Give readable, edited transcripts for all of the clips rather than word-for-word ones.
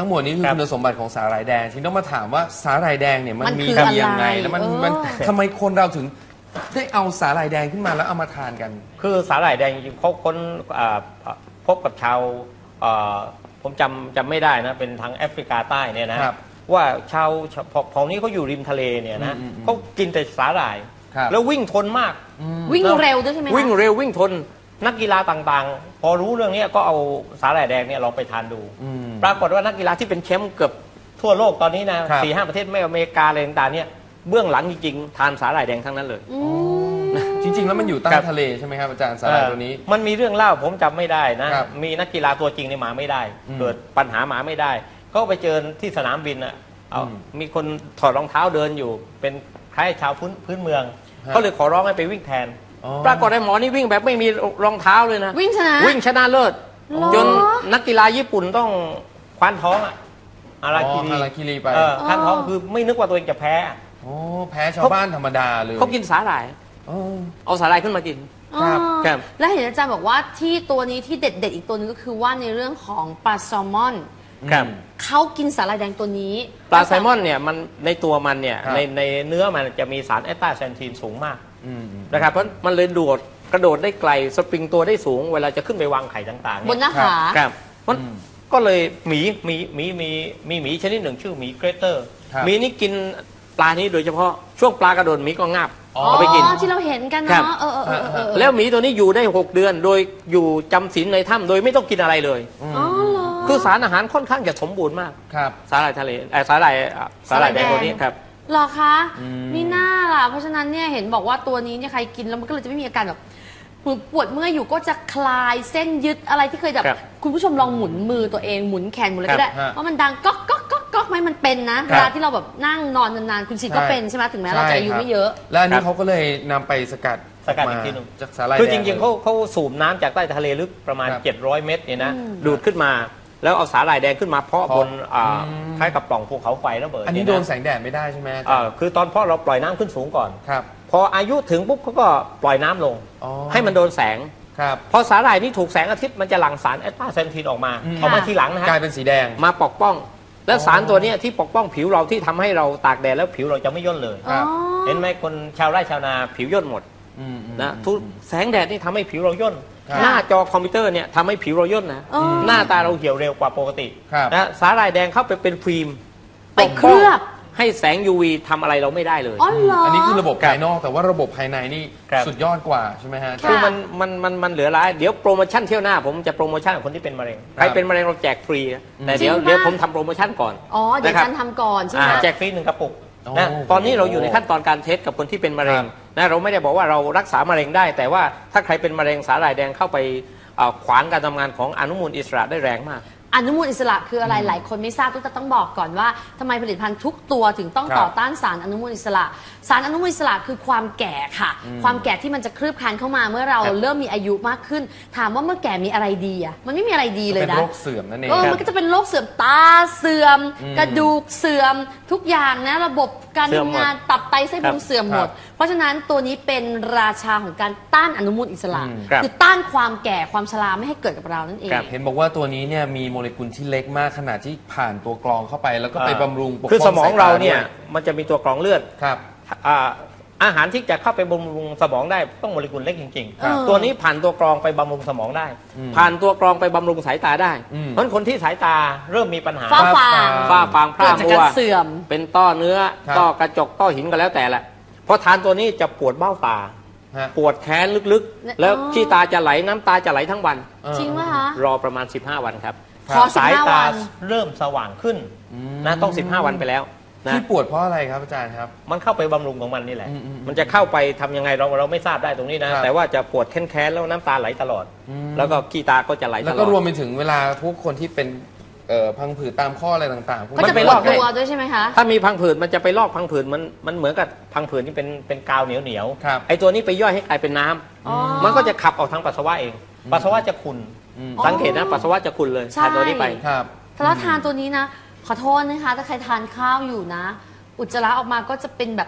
ทั้งหมดนี้คือคุณสมบัติของสาหร่ายแดงที่ต้องมาถามว่าสาหร่ายแดงเนี่ยมันมีดียังไงแล้วมันทำไมคนเราถึงได้เอาสาหร่ายแดงขึ้นมาแล้วเอามาทานกันคือสาหร่ายแดงจริงๆเขาค้นพบกับชาวผมจำไม่ได้นะเป็นทางแอฟริกาใต้เนี่ยนะว่าชาวเผ่านี้เขาอยู่ริมทะเลเนี่ยนะเขากินแต่สาหร่ายแล้ววิ่งทนมากวิ่งเร็วด้วยใช่ไหมวิ่งเร็ววิ่งทนนักกีฬาต่างๆพอรู้เรื่องนี้ก็เอาสาหร่ายแดงเนี่ยลองไปทานดูปรากฏว่านักกีฬาที่เป็นแชมป์เกือบทั่วโลกตอนนี้นะ4-5 ประเทศไม่อเมริกาอะไรต่างๆเนี่ยเบื้องหลังจริงๆทานสาหร่ายแดงทั้งนั้นเลยจริงๆแล้วมันอยู่ใต้ทะเลใช่ไหมครับอาจารย์สาหร่ายตัวนี้มันมีเรื่องเล่าผมจำไม่ได้นะมีนักกีฬาตัวจริงในหมาไม่ได้เกิดปัญหาหมาไม่ได้เขาไปเจอที่สนามบินอ่ะมีคนถอดรองเท้าเดินอยู่เป็นคล้ายชาวพื้นเมืองก็เลยขอร้องให้ไปวิ่งแทนปรากฏไอ้หมอนี่วิ่งแบบไม่มีรองเท้าเลยนะวิ่งชนะเลิศจนนักกีฬาญี่ปุ่นต้องคว้านท้องอาราคิรีไปคว้านท้องคือไม่นึกว่าตัวเองจะแพ้แพ้ชาวบ้านธรรมดาเลยเขากินสาหร่ายเอาสาหร่ายขึ้นมากินครับแล้วเห็นอาจารย์บอกว่าที่ตัวนี้ที่เด็ดๆอีกตัวนึงก็คือว่าในเรื่องของปลาแซลมอนเขากินสาหร่ายแดงตัวนี้ปลาแซลมอนเนี่ยมันในตัวมันเนี่ยในเนื้อมันจะมีสารแอสตาแซนทีนสูงมากนะครับเพราะมันเลยกระโดดได้ไกลสปริงตัวได้สูงเวลาจะขึ้นไปวางไข่ต่างๆบนหน้าผาครับมันก็เลยหมีชนิดหนึ่งชื่อหมีเกรเตอร์หมีนี่กินปลานี้โดยเฉพาะช่วงปลากระโดดหมีก็งับเอาไปกินที่เราเห็นกันเนาะแล้วหมีตัวนี้อยู่ได้6 เดือนโดยอยู่จำศีลในถ้ำโดยไม่ต้องกินอะไรเลยคือสารอาหารค่อนข้างจะสมบูรณ์มากสาหร่ายทะเลสาหร่ายแดงตัวนี้ครับหรอคะนี่น่าล่ะเพราะฉะนั้นเนี่ยเห็นบอกว่าตัวนี้เนี่ยใครกินแล้วมันก็เลยจะไม่มีอาการแบบปวดเมื่อยอยู่ก็จะคลายเส้นยึดอะไรที่เคยแบบคุณผู้ชมลองหมุนมือตัวเองหมุนแขนหมุนอะไรก็ได้เพราะมันดังก๊อกก๊อกก๊อกก๊อกไหมมันเป็นนะเวลาที่เราแบบนั่งนอนนานๆคุณชิดก็เป็นใช่ไหมถึงแม้เราจะอายุไม่เยอะแล้วอันนี้เขาก็เลยนำไปสกัดอีกทีนึงจากสาหร่ายคือจริงๆเขาสูบน้ำจากใต้ทะเลลึกประมาณ700 เมตรเนี่ยนะดูดขึ้นมาแล้วเอาสาหร่ายแดงขึ้นมาเพาะบนคล้ายกับปล่องภูเขาไฟระเบิดอันนี้โดนแสงแดดไม่ได้ใช่ไหมคือตอนเพาะเราปล่อยน้ำขึ้นสูงก่อนพออายุถึงปุ๊บเขาก็ปล่อยน้ำลงให้มันโดนแสงพอสาหร่ายนี่ถูกแสงอาทิตย์มันจะหลั่งสารแอสตาแซนทีนออกมาทีหลังนะฮะกลายเป็นสีแดงมาปกป้องและสารตัวนี้ที่ปกป้องผิวเราที่ทำให้เราตากแดดแล้วผิวเราจะไม่ย่นเลยเห็นไหมคนชาวไร่ชาวนาผิวย่นหมดนะทุกแสงแดดนี่ทำให้ผิวเราย่นหน้าจอคอมพิวเตอร์เนี่ยทำให้ผิวเราย่นนะหน้าตาเราเหี่ยวเร็วกว่าปกตินะสาหร่ายแดงเข้าไปเป็นฟิล์มไปเคลือบให้แสง UV ทำอะไรเราไม่ได้เลยอันนี้คือระบบภายนอกแต่ว่าระบบภายในนี่สุดยอดกว่าใช่ไหมฮะคือมันเหลือหลายเดี๋ยวโปรโมชั่นเที่ยวหน้าผมจะโปรโมชั่นกับคนที่เป็นมะเร็งใครเป็นมะเร็งเราแจกฟรีแต่เดี๋ยวผมทำโปรโมชั่นก่อนเดี๋ยวฉันทำก่อนใช่ไหมแจกฟรี1 กระปุกนะตอนนี้เราอยู่ในขั้นตอนการเทสกับคนที่เป็นมะเร็งนะเราไม่ได้บอกว่าเรารักษามะเร็งได้แต่ว่าถ้าใครเป็นมะเร็งสาหร่ายแดงเข้าไปขวางการทำงานของอนุมูลอิสระได้แรงมากอนุมูลอิสระคืออะไรหลายคนไม่ทราบต้องบอกก่อนว่าทำไมผลิตภัณฑ์ทุกตัวถึงต้องต่อต้านสารอนุมูลอิสระสารอนุมูลอิสระคือความแก่ค่ะความแก่ที่มันจะคลืบคลานเข้ามาเมื่อเราเริ่มมีอายุมากขึ้นถามว่าเมื่อแก่มีอะไรดีอ่ะมันไม่มีอะไรดีเลยนะเป็นโรคเสื่อมนั่นเองมันก็จะเป็นโรคเสื่อมตาเสื่อมกระดูกเสื่อมทุกอย่างนะระบบการทำงานตับไตไส้พุงเสื่อมหมดเพราะฉะนั้นตัวนี้เป็นราชาของการต้านอนุมูลอิสระคือต้านความแก่ความชราไม่ให้เกิดกับเรานั่นเองเห็นบอกว่าตัวนี้เนี่ยมีโมเลกุลที่เล็กมากขนาดที่ผ่านตัวกรองเข้าไปแล้วก็ไปบำรุงปกป้องคือสมองเราเนี่ยมันจะมีตัวกรองเลือดอาหารที่จะเข้าไปบำรุงสมองได้ต้องโมเลกุลเล็กจริงๆตัวนี้ผ่านตัวกรองไปบำรุงสมองได้ผ่านตัวกรองไปบำรุงสายตาได้เพราะคนที่สายตาเริ่มมีปัญหาฝ้าฟางพร่ามัวเสื่อมเป็นต้อเนื้อต้อกระจกต้อหินก็แล้วแต่แหละพอทานตัวนี้จะปวดเบ้าตาปวดแขนลึกๆแล้วขี้ตาจะไหลน้ำตาจะไหลทั้งวันจริงไหมคะรอประมาณ15 วันครับสายตาเริ่มสว่างขึ้นนะต้อง15 วันไปแล้วที่ปวดเพราะอะไรครับอาจารย์ครับมันเข้าไปบำรุงของมันนี่แหละมันจะเข้าไปทำยังไงเราไม่ทราบได้ตรงนี้นะแต่ว่าจะปวดแค้นแล้วน้ำตาไหลตลอดแล้วก็ขี้ตาก็จะไหลตลอดแล้วก็รวมไปถึงเวลาพวกคนที่เป็นพังผืดตามข้ออะไรต่างๆมันจะไปลอกตัวด้วยใช่ไหมคะถ้ามีพังผืดมันจะไปลอกพังผืดมันเหมือนกับพังผืดที่เป็นกาวเหนียวไอตัวนี้ไปย่อยให้กลายเป็นน้ำมันก็จะขับออกทางปัสสาวะเองปัสสาวะจะขุ่นสังเกตนะปัสสาวะจะขุ่นเลยทานตัวนี้ไปถ้าทานตัวนี้นะขอโทษนะคะถ้าใครทานข้าวอยู่นะอุจจาระออกมาก็จะเป็นแบบ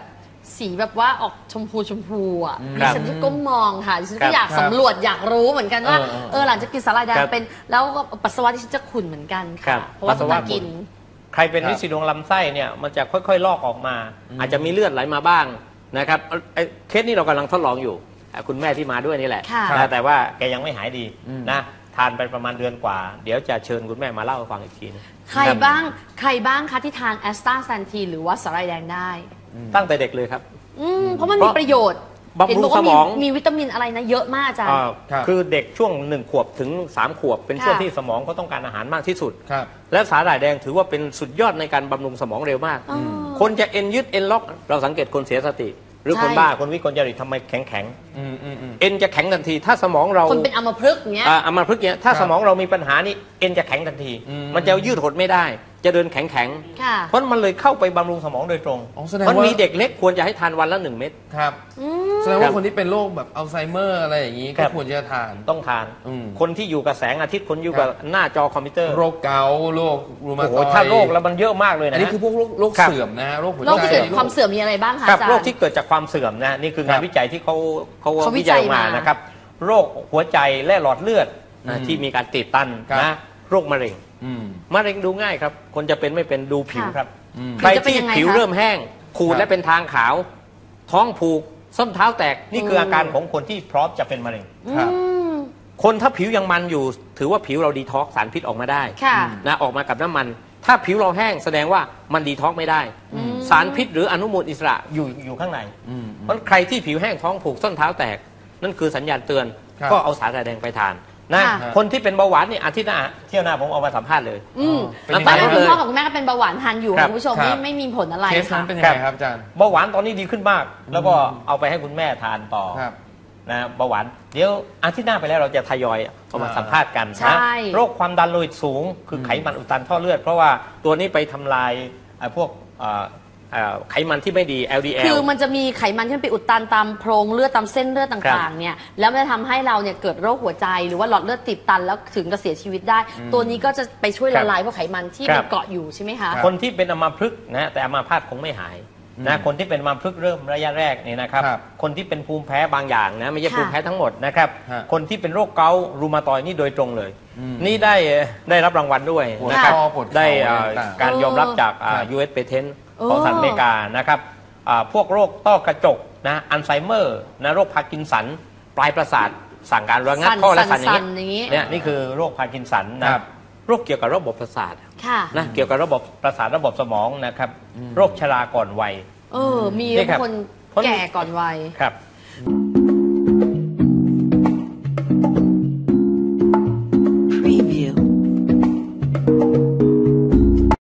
สีแบบว่าออกชมพูอ่ะครัดิบฉันที่ก้มมองค่ะดิฉันครัก็บอยากสำรวจอยากรู้เหมือนกันว่าเออหลังจากกินสาหร่ายแดงครับเป็นแล้วก็ปัสสาวะดิฉันจะขุ่นเหมือนกันครัค่ะบเพราะว่าปัสสาวะต้องกินใครเป็นลินสีดวงลำไส้เนี่ยมันจะค่อยๆลอกออกมา อาจจะมีเลือดไหลมาบ้างนะครับไอ้เคสนี้เรากำลังทดลองอยู่คุณแม่ที่มาด้วยนี่แหละค่ะนะแต่ว่าแกยังไม่หายดีนะทานไปประมาณเดือนกว่า เดี๋ยวจะเชิญคุณแม่มาเล่าให้ฟังอีกทีนึงใครบ้างคะที่ทานแอสตาแซนทีนหรือว่าสาหร่ายแดงได้ตั้งแต่เด็กเลยครับเพราะมันมีประโยชน์บำรุงเห็นบอกว่าสมองมีวิตามินอะไรนะเยอะมากอาจารย์ครับคือเด็กช่วง1 ขวบถึง 3 ขวบ เป็นช่วงค่ะที่สมองเขาต้องการอาหารมากที่สุดครับและสาหร่ายแดงถือว่าเป็นสุดยอดในการบำรุงสมองเร็วมากอ๋อคนจะเอ็นยึดเอ็นล็อก เราสังเกตคนเสียสติ หรือใช่คนบ้าคนวิกลจริตทำไมแข็งแข็งอืมเอ็นจะแข็งทันที ถ้าสมองเราคนเป็นอัมพฤกษ์อย่างเงี้ยอัมพฤกษ์เนี่ยถ้าครับสมองเรามีปัญหานี่เอ็นจะแข็งทันที มันจะยืดหดไม่ได้ จะเดินแข็งแข็งค่ะเพราะมันเลยเข้าไปบำรุงสมองโดยตรงอ๋อแสดงมันว่ามีเด็กเล็กควรจะให้ทานวันละ1 เม็ดครับ แสดงว่าคนที่เป็นโรคแบบอัลไซเมอร์อะไรอย่างนี้ครัก็บควรจะทานต้องทานอืมคนที่อยู่กับแสงอาทิตย์คนอยู่กับครับหน้าจอคอมพิวเตอร์โรคเกาต์โรครูมาโอ้โหตอยด์ถ้าโรคแล้วมันเยอะมากเลยอันนะนี้คือพวกโรคครับเสื่อมนะฮะโรคหัวใจโรคที่เกิดจากความเสื่อมมีอะไรบ้างคะครับอาจารย์โรคที่เกิดจากความเสื่อมนะนี่คืองานวิจัยที่เขาเขาวิวิจัจัยยมามานะครับโรคหัวใจและหลอดเลือดนะที่มีการตีบตันครับนะโรคมะเร็งอืมมะเร็งดูง่ายครับ คนจะเป็นไม่เป็นดูผิวค่ะครับอืมใครผิวจะเป็นที่ยังไงผิวคะเริ่มแห้งขูดครับและเป็นทางขาว ท้องผูกส้นเท้าแตกนี่คืออาการของคนที่พร้อมจะเป็นมะเร็งครับมคนถ้าผิวยังมันอยู่ ถือว่าผิวเราดีท็อกซ์สารพิษออกมาได้ค่ะนะออกมากับน้ำมัน ถ้าผิวเราแห้งแสดงว่ามันดีท็อกซ์ไม่ได้ สารพิษหรืออนุมูลอิสระอยู่ข้างในอืมเพราะใครที่ผิวแห้งท้องผูกส้นเท้าแตก นั่นคือสัญญาณเตือนครับก็เอาสาหร่ายแดงไปทานนะค่ะคนที่เป็นเบาหวานนี่อาทิตย์หน้าเที่ยวหน้าผมเอามาสัมภาษณ์เลยเป็นตยัอนงไงนั้นคคุณรับพ่อกับคุณแม่ก็เป็นเบาหวานทานอยู่ครับคุณผู้ชมครับไม่มีผลอะไรเคสนั้ค่ะนเป็นยังไงครับอาจารย์เบาหวานตอนนี้ดีขึ้นมาก แล้วก็เอาไปให้คุณแม่ทานต่อครับนะเบาหวานเดี๋ยวอาทิตย์หน้าไปแล้วเราจะทยอยเอามาสัมภาษณ์กันใช่นะโรคความดันโลหิตสูง คือไขมันอุดตันท่อเลือด เพราะว่าตัวนี้ไปทำลายพวกไขมันที่ไม่ดี LDL คือมันจะมีไขมันที่มันไปอุดตันตามโพรงเลือดตามเส้นเลือดต่างๆเนี่ยแล้วมันจะทำให้เราเนี่ยเกิดโรคหัวใจหรือว่าหลอดเลือดตีบตันแล้วถึงกับเสียชีวิตได้ ตัวนี้ก็จะไปช่วยละลายพวกไขมันที่มันเกาะอยู่ใช่ไหมคะคนที่เป็นอัมพฤกษ์นะแต่อัมพาตคงไม่หายนะคนที่เป็นอัมพฤกษ์เริ่มระยะแรกเนี่ยนะครับครับคนที่เป็นภูมิแพ้บางอย่างนะไม่ใช่ค่ะภูมิแพ้ทั้งหมดนะครับฮะคนที่เป็นโรคเกาต์รูมาตอยด์นี่โดยตรงเลย นี่ได้รับรางวัลด้วยปวดนะครับคอปวดเข่าได้อะไรต่างๆการยอมรับจากครับ US Patent โอ้ของสหรัฐอเมริกานะครับพวกโรคต้อกระจกนะอัลไซเมอร์นะโรคพาร์กินสันปลายประสาทสั่งการระงับข้อและสั่นอย่างนี้เนี่ยนี่คือโรคพาร์กินสันนะครับ โรคเกี่ยวกับระบบประสาทค่ะนะเกี่ยวกับระบบประสาทระบบสมองนะครับโรคชราก่อนวัยมีนี่ครับคนแก่ก่อนวัยครับ